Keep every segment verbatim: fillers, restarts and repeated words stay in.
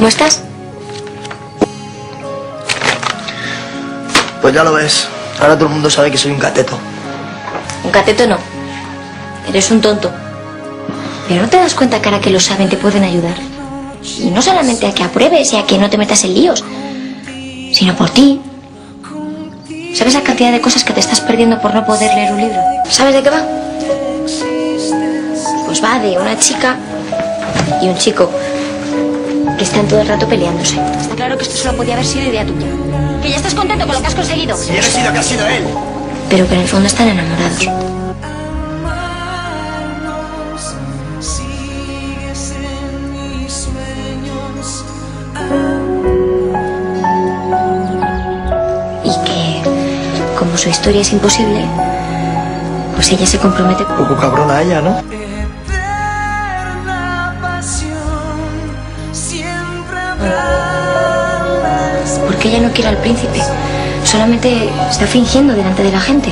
¿Cómo estás? Pues ya lo ves. Ahora todo el mundo sabe que soy un cateto. Un cateto no. Eres un tonto. Pero no te das cuenta que ahora que lo saben te pueden ayudar. Y no solamente a que apruebes y a que no te metas en líos, sino por ti. ¿Sabes la cantidad de cosas que te estás perdiendo por no poder leer un libro? ¿Sabes de qué va? Pues va de una chica y un chico que están todo el rato peleándose. Está claro que esto solo podía haber sido idea tuya. Que ya estás contento con lo que has conseguido. Si yo no he sido, que ha sido él. Pero que en el fondo están enamorados. Y que, como su historia es imposible, pues ella se compromete. Un poco cabrona ella, ¿no? Porque ella no quiere al príncipe. Solamente está fingiendo delante de la gente.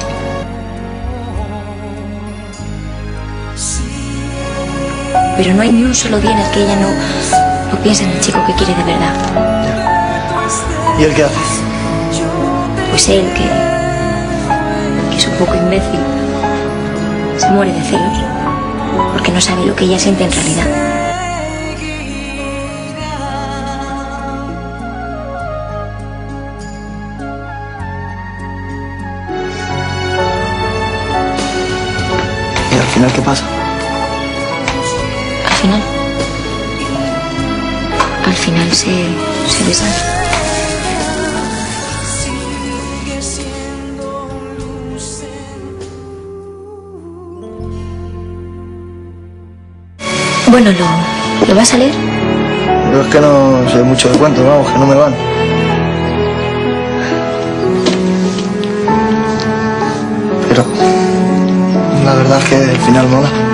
Pero no hay ni un solo día en el que ella no, no piense en el chico que quiere de verdad. ¿Y él qué hace? Pues él, que, que es un poco imbécil, se muere de celos porque no sabe lo que ella siente en realidad. ¿Y al final qué pasa? Al final... Al final se, se besan. Bueno, ¿lo, ¿lo vas a leer? Yo es que no sé mucho de cuentos, vamos, que no me van. Pero la verdad es que el final mola.